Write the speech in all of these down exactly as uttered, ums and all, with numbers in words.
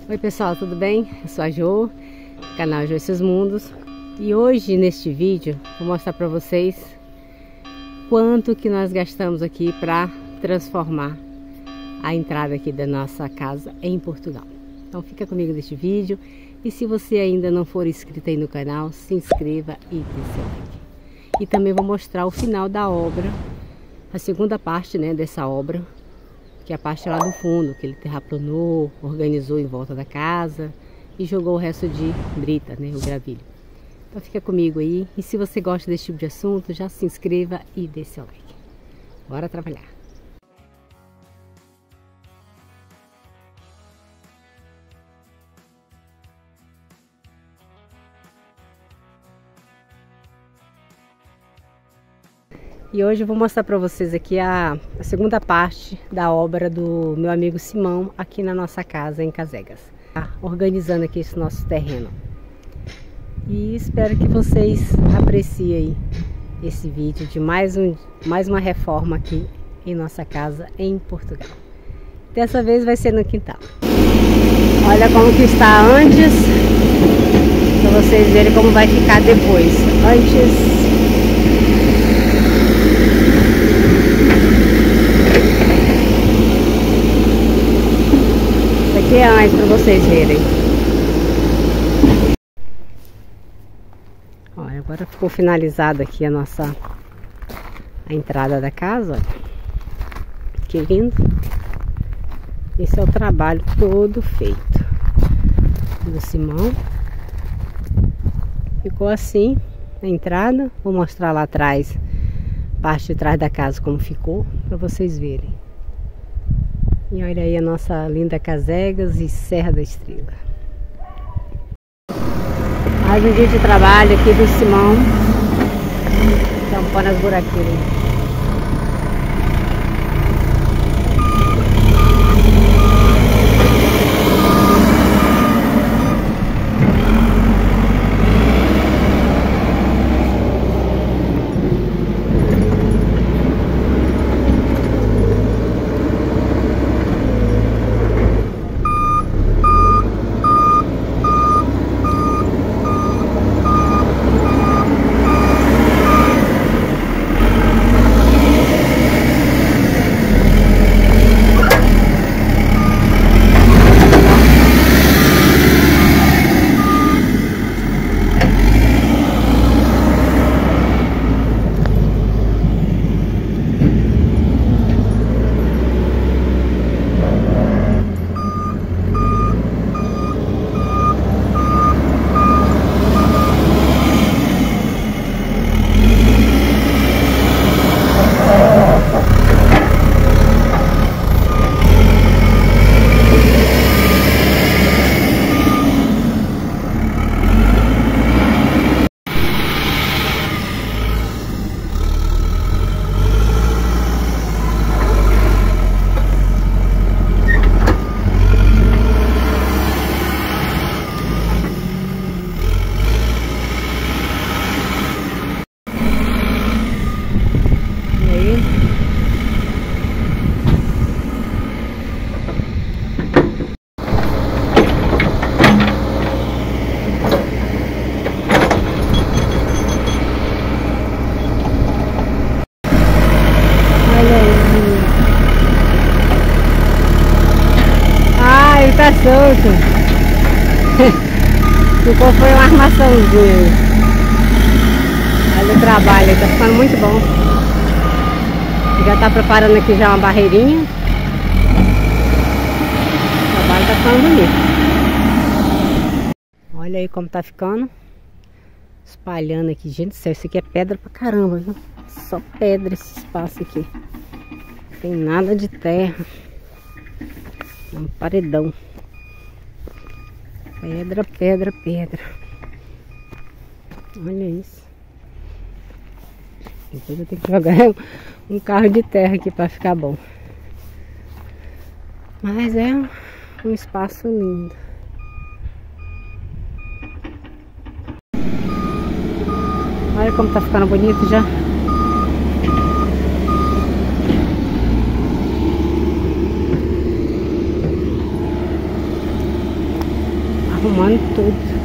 Oi pessoal, tudo bem? Eu sou a Jo, canal Jo e Seus Mundos. E hoje neste vídeo vou mostrar para vocês quanto que nós gastamos aqui para transformar a entrada aqui da nossa casa em Portugal. Então fica comigo neste vídeo e se você ainda não for inscrito aí no canal, se inscreva e dê seu like. E também vou mostrar o final da obra, a segunda parte, né, dessa obra, que é a parte lá do fundo, que ele terraplanou, organizou em volta da casa e jogou o resto de brita, né, o gravilho. Então fica comigo aí, e se você gosta desse tipo de assunto, já se inscreva e dê seu like. Bora trabalhar! E hoje eu vou mostrar para vocês aqui a, a segunda parte da obra do meu amigo Simão aqui na nossa casa em Casegas, tá? Organizando aqui esse nosso terreno. E espero que vocês apreciem esse vídeo de mais, um, mais uma reforma aqui em nossa casa em Portugal. Dessa vez vai ser no quintal. Olha como que está antes, para vocês verem como vai ficar depois. Antes... Aqui é antes para vocês verem. Olha, agora ficou finalizada aqui a nossa a entrada da casa, olha. Que lindo. Esse é o trabalho todo feito do Simão. Ficou assim a entrada. Vou mostrar lá atrás, parte de trás da casa, como ficou, para vocês verem. E olha aí a nossa linda Casegas e Serra da Estrela. Mais um dia de trabalho aqui do Simão. Tampando as buraqueiras. Tá solto. Ficou foi uma armaçãozinha. Olha o trabalho, tá ficando muito bom. Já tá preparando aqui já uma barreirinha. O trabalho tá ficando bonito. Olha aí como tá ficando. Espalhando aqui, gente do céu, isso aqui é pedra pra caramba, viu? Só pedra esse espaço aqui. Não tem nada de terra. É um paredão. Pedra, pedra, pedra. Olha isso. Depois eu tenho que jogar um carro de terra aqui para ficar bom. Mas é um espaço lindo. Olha como tá ficando bonito já. arrumando tudo.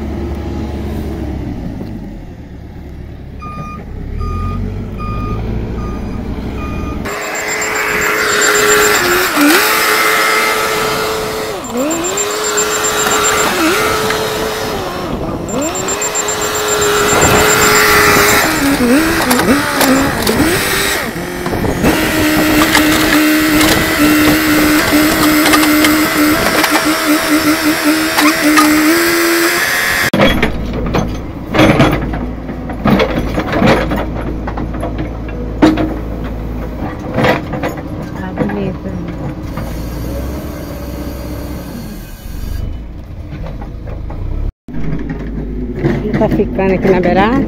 Tá ficando aqui na beirada.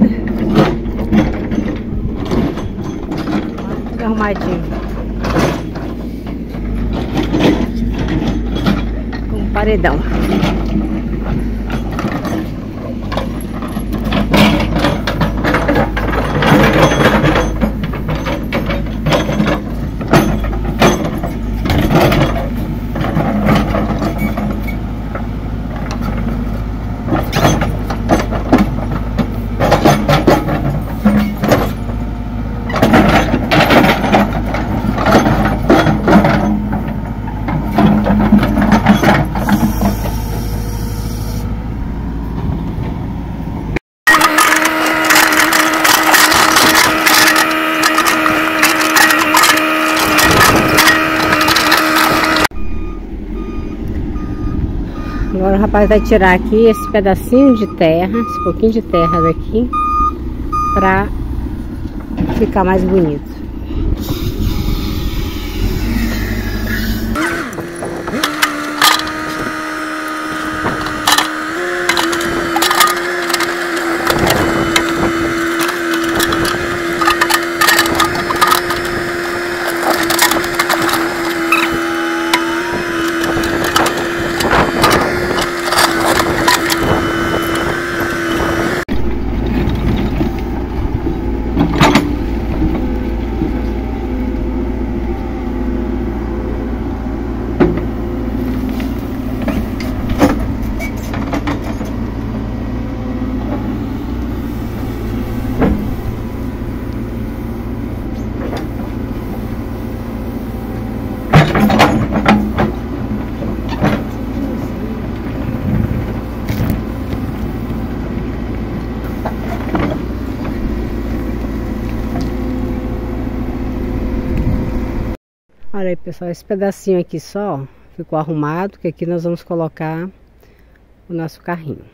Tudo arrumadinho. Com um paredão. Agora o rapaz vai tirar aqui esse pedacinho de terra, esse pouquinho de terra daqui, pra ficar mais bonito. Olha aí, pessoal, esse pedacinho aqui só ficou arrumado, que aqui nós vamos colocar o nosso carrinho.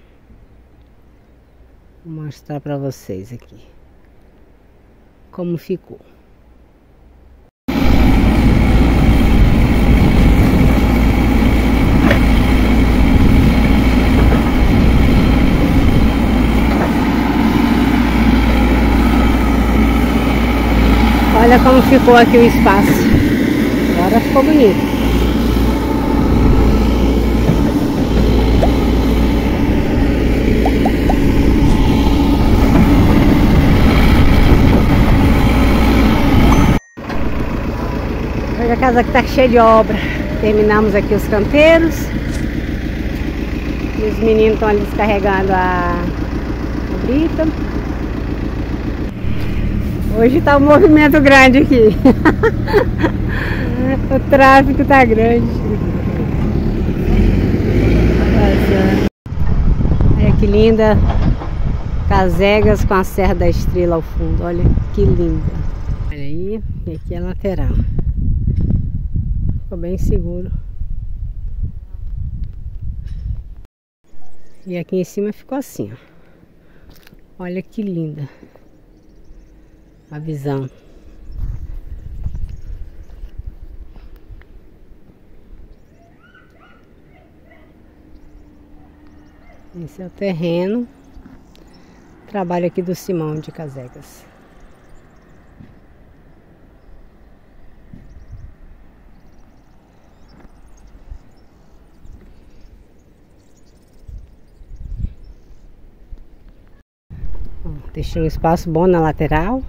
Vou mostrar para vocês aqui como ficou. Olha como ficou aqui o espaço. Agora ficou bonito. Olha a casa que tá cheia de obra. Terminamos aqui os canteiros. E os meninos estão ali descarregando a, a brita. Hoje tá um movimento grande aqui. O tráfego tá grande. Olha que linda. Casegas com a Serra da Estrela ao fundo. Olha que linda. Olha aí. E aqui é a lateral. Ficou bem seguro. E aqui em cima ficou assim, ó. Olha que linda a visão. Esse é o terreno. Trabalho aqui do Simão de Casegas. Deixei um espaço bom na lateral.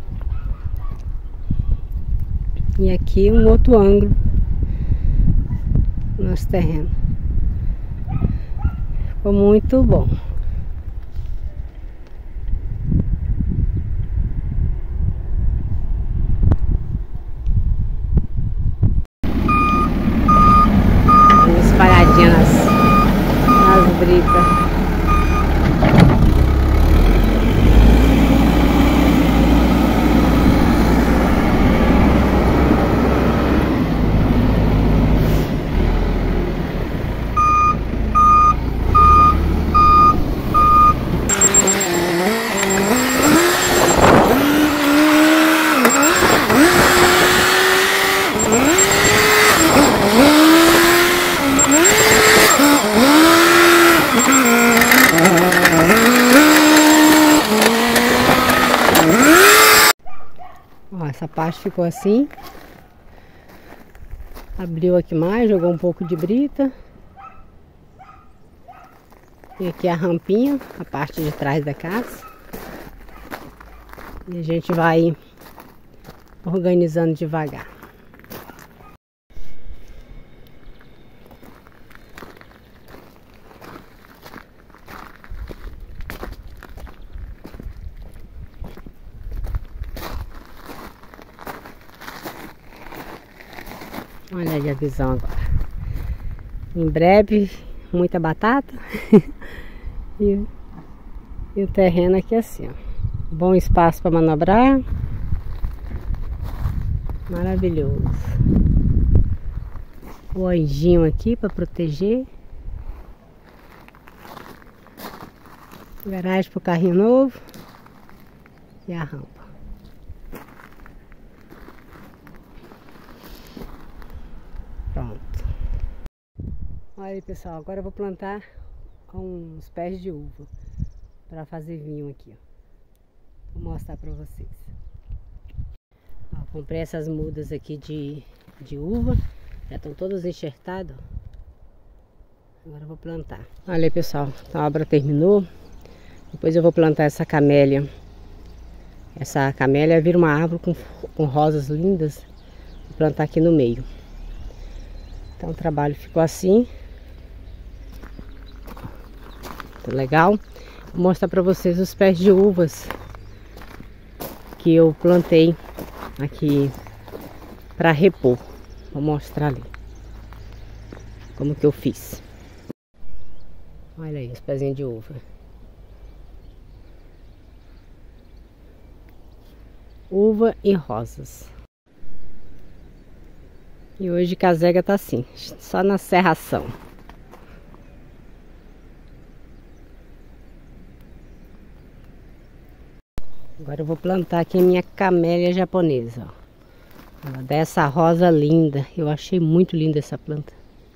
E aqui um outro ângulo. Nosso terreno. Ficou muito bom. Espalhadinha nas, nas britas. Ó, essa parte ficou assim. Abriu aqui mais, jogou um pouco de brita. E aqui a rampinha, a parte de trás da casa. E a gente vai organizando devagar. Olha aí a visão agora. Em breve, muita batata. e, e o terreno aqui assim, ó. Bom espaço para manobrar. Maravilhoso. O anjinho aqui para proteger. Garagem para o carrinho novo. E a rampa. Pronto. Olha aí, pessoal, agora eu vou plantar uns pés de uva para fazer vinho aqui, ó. Vou mostrar para vocês. Ó, comprei essas mudas aqui de, de uva, já estão todas enxertadas. Agora eu vou plantar. Olha aí, pessoal, então a obra terminou. Depois eu vou plantar essa camélia. Essa camélia vira uma árvore com, com rosas lindas. Vou plantar aqui no meio. Então o trabalho ficou assim. Muito legal. Vou mostrar para vocês os pés de uvas que eu plantei aqui para repor. Vou mostrar ali como que eu fiz. Olha aí os pezinhos de uva. Uva e rosas. E hoje Casega tá assim, só na serração. Agora eu vou plantar aqui a minha camélia japonesa, ó. Ela dá essa rosa linda. Eu achei muito linda essa planta.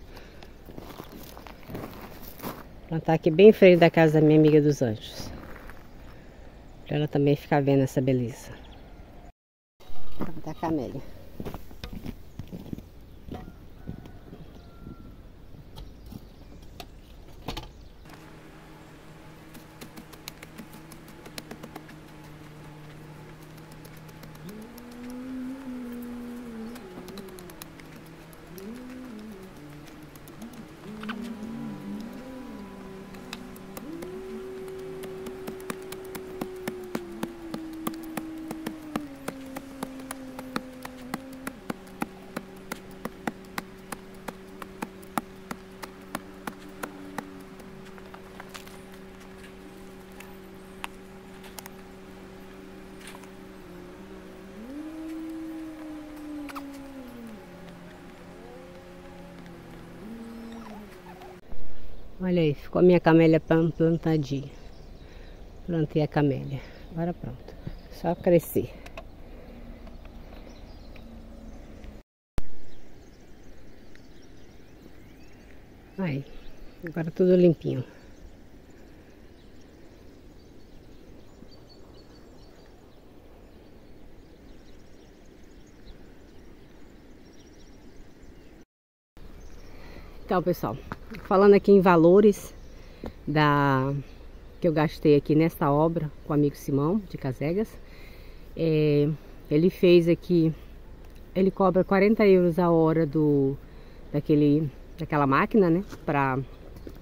Vou plantar aqui bem em frente da casa da minha amiga dos anjos. Pra ela também ficar vendo essa beleza. Vou plantar a camélia. Olha aí, ficou a minha camélia plantadinha. Plantei a camélia. Agora pronto. Só crescer. Aí, agora tudo limpinho. Então, pessoal, falando aqui em valores da que eu gastei aqui nessa obra com o amigo Simão de Casegas, é, ele fez aqui, ele cobra quarenta euros a hora do daquele daquela máquina, né, para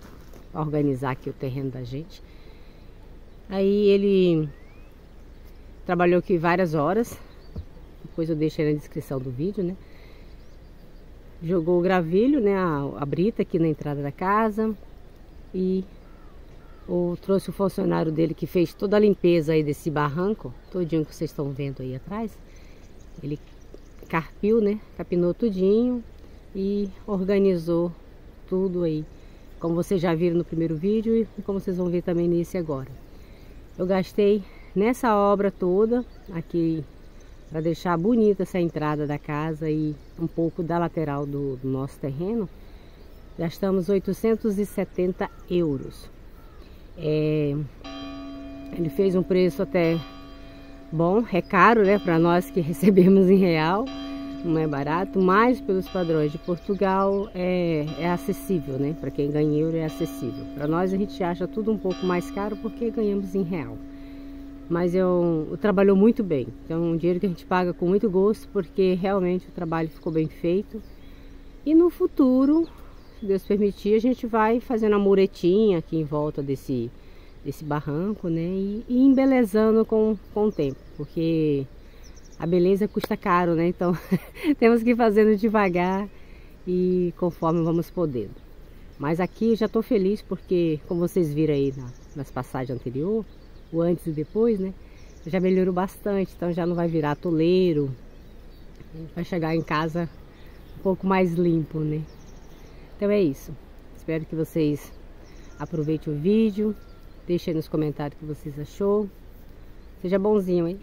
organizar aqui o terreno da gente. Aí ele trabalhou aqui várias horas, depois eu deixei na descrição do vídeo, né? Jogou o gravilho, né, a, a brita aqui na entrada da casa e o, trouxe o funcionário dele que fez toda a limpeza aí desse barranco, todinho que vocês estão vendo aí atrás. Ele carpiu, né, capinou tudinho e organizou tudo aí, como vocês já viram no primeiro vídeo e como vocês vão ver também nesse agora. Eu gastei nessa obra toda aqui para deixar bonita essa entrada da casa e um pouco da lateral do, do nosso terreno, gastamos oitocentos e setenta euros. É, ele fez um preço até bom, é caro, né, para nós que recebemos em real, não é barato, mas pelos padrões de Portugal é, é acessível, né, para quem ganha euro é acessível. Para nós a gente acha tudo um pouco mais caro porque ganhamos em real. Mas eu, eu trabalhou muito bem, então um dinheiro que a gente paga com muito gosto, porque realmente o trabalho ficou bem feito. E no futuro, se Deus permitir, a gente vai fazendo a muretinha aqui em volta desse, desse barranco, né? E, e embelezando com, com o tempo, porque a beleza custa caro, né? Então temos que ir fazendo devagar e conforme vamos podendo. Mas aqui já estou feliz porque, como vocês viram aí na, nas passagens anteriores, o antes e depois, né, já melhorou bastante, então já não vai virar atoleiro, vai chegar em casa um pouco mais limpo, né. Então é isso, espero que vocês aproveitem o vídeo, deixem nos comentários o que vocês achou, seja bonzinho, hein.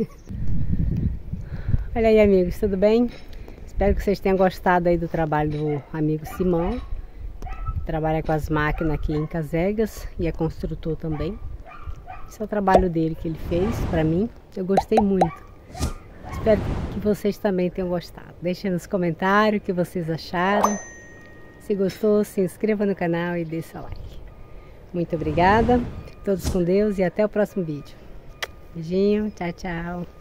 Olha aí, amigos, tudo bem? Espero que vocês tenham gostado aí do trabalho do amigo Simão, que trabalha com as máquinas aqui em Casegas e é construtor também. Esse é o trabalho dele que ele fez para mim. Eu gostei muito. Espero que vocês também tenham gostado. Deixem nos comentários o que vocês acharam. Se gostou, se inscreva no canal e dê seu like. Muito obrigada. Fiquem todos com Deus e até o próximo vídeo. Beijinho. Tchau, tchau.